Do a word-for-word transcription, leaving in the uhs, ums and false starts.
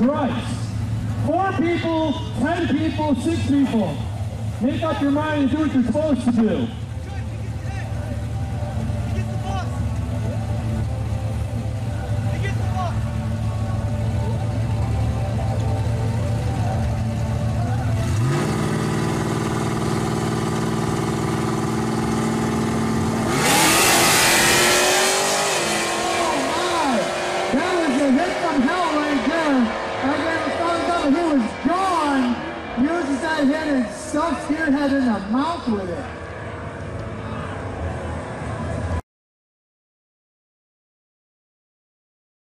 Christ. Four people, ten people, six people. Make up your mind and do what you're supposed to do. Hit and stuffed Spearhead in the mouth with it.